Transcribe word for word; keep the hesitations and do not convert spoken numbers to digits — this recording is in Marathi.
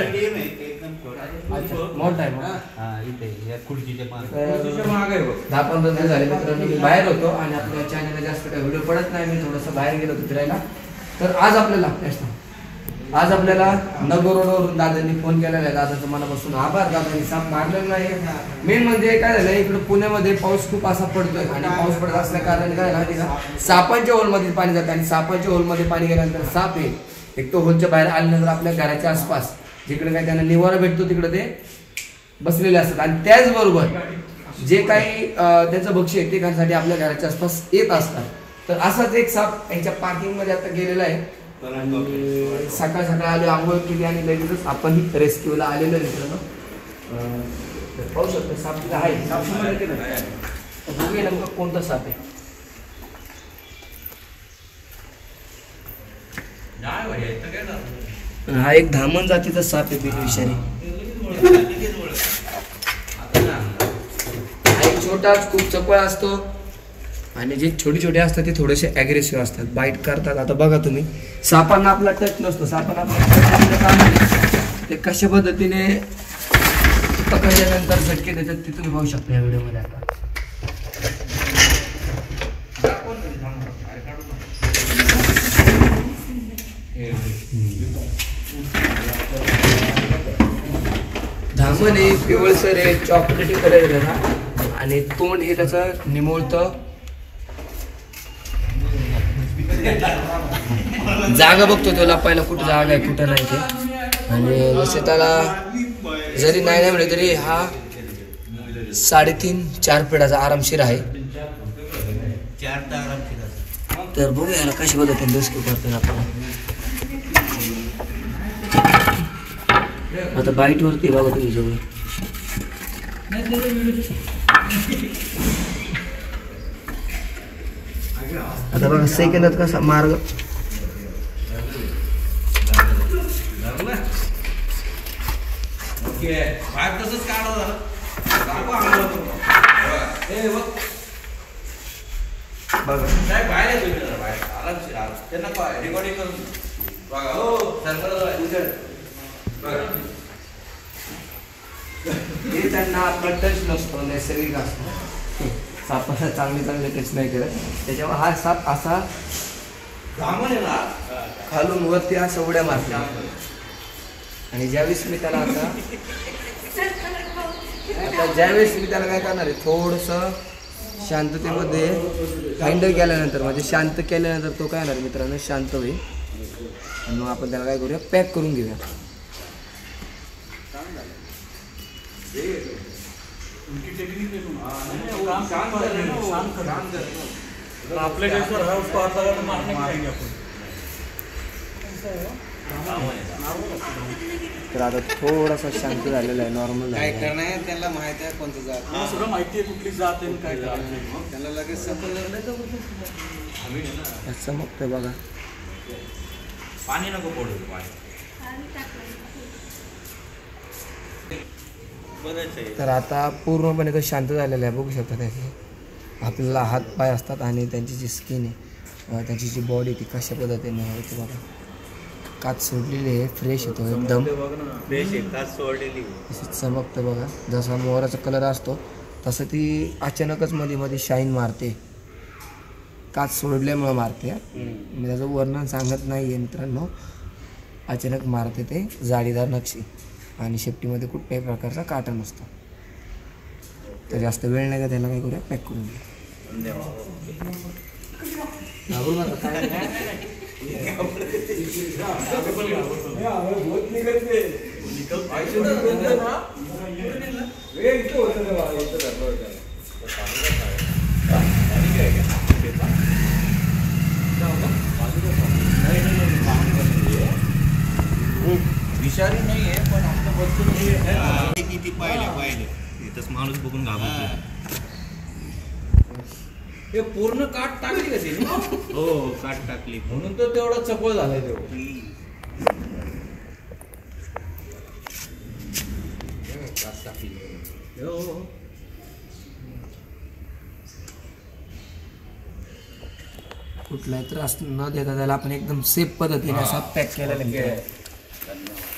मोठा आहे दहा पंधरा दिवस झाले मित्रांनो मी बाहेर होतो आणि आपल्या चॅनलला जास्त काही व्हिडिओ पडत नाही. मी थोडंसं बाहेर गेलो होतो फिरायला. तर आज आपल्याला आज आपल्याला नगर रोडवरून दादांनी फोन केलेला आहे. दादाचं मनापासून आभार. दादांनी साप मारलेला नाही. मेन म्हणजे काय झालं इकडे पुण्यामध्ये पाऊस खूप असा पडतोय आणि पाऊस पडत असल्या कारणाने काय माहिती का सापांच्या होलमध्ये पाणी जातं आणि सापांच्या होलमध्ये पाणी गेल्यानंतर साप आहे एक तो होलच्या बाहेर आल्यानंतर आपल्या घराच्या आसपास जिकडे काय त्यांना निवारा भेटतो तिकडे ते बसलेले असतात आणि त्याचबरोबर जे काही त्याचं भक्ष्य आहे ते खाण्यासाठी आपल्या घराच्या आसपास येत असतात. तर असाच एक साप यांच्या पार्किंग मध्ये आता गेलेला आहे. सकाळ सकाळ आलो आंघोळ केली आणि लगेचच आपण रेस्क्यूला आलेलो आहे मित्रांनो. पाहू शकतो साप तिथे आहे. बघूया नेमकं कोणता साप आहे. हा एक धामण जातीचा साप आहे बिनविषारी. छोटाच खूप चपळ असतो आणि जे छोटे छोटे असतात ते थोडेसे ॲग्रेसिव्ह असतात बाईट करतात. आता बघा तुम्ही सापांना आपला टच नसतो. सापांना आपला ते कशा पद्धतीने पकडल्यानंतर झटके देतात ते तुम्ही पाहू शकता या व्हिडिओमध्ये. आता धामण हे पिवळसर आहे चॉकलेटी कलर आहे त्याचा आणि तोंड हे त्याचं निमुळतं. जागा बघतो तो लपायला कुठं जागा आहे कुठं नाही ते. आणि जसे त्याला जरी नाही नाही म्हणे तरी हा साडेतीन चार पिढाचा आरामशीर आहे. तर बघू याला कशा पद्धतीने रेस्क्यू करतो आपण. आता बाईट वरती बघा तुम्ही जवळ आता बघा सेकंदात कसा मार्ग हे त्यांना आपला टच नसतो नैसर्गिक असतो. सापाला चांगले चांगले टच नाही करत त्याच्यामुळे हा साप असा खालून वरती असा उड्या मारला. आणि ज्यावेळेस मी त्याला आता आता ज्यावेळेस मी त्याला काय करणार आहे थोडंसं शांततेमध्ये हँडल केल्यानंतर म्हणजे शांत केल्यानंतर तो काय होणार मित्रांनो शांत होईल आणि मग आपण त्याला काय करूया पॅक करून घेऊया. तर आता थोडासा शांत झालेला आहे नॉर्मल काय करणार आहे त्याला माहिती आहे कोणतं जात सगळं माहिती आहे कुठली जात आहे काय करायचं त्याला लगेच चमकतंय बघा. पाणी नको पडू पाणी. तर आता पूर्णपणे तो शांत झालेला आहे बघू शकता. त्याचे आपल्याला हात पाय असतात आणि त्यांची जी स्किन आहे त्यांची जी बॉडी ती कशा पद्धतीने होते बघा. काच सोडलेली आहे फ्रेश येतो एकदम फ्रेश आहे काच सोडलेली चमकतं बघा. जसा मोहराचा कलर असतो तसं ती अचानकच मध्ये मध्ये शाईन मारते. काच सोडल्यामुळं मारते. मी त्याचं वर्णन सांगत नाही आहे मित्रांनो. अचानक मारते ते जाळीदार नक्षी आणि शेपटीमध्ये कुठल्याही प्रकारचा काटा नसतो. तर जास्त वेळ नाही का त्याला काय करूया पॅक करून घ्या. विषारी नाही आहे पण आपलं बसून किती पाहिले पाहिले इथंच माणूस बघून घाबरतो. हे पूर्ण काट टाकली का तिने? हो काट टाकली म्हणून तो तेवढा चपळ झालाय तेवढं. कुठलाही त्रास न देता त्याला आपण एकदम सेफ पद्धतीने असा पॅक केलेला आहे.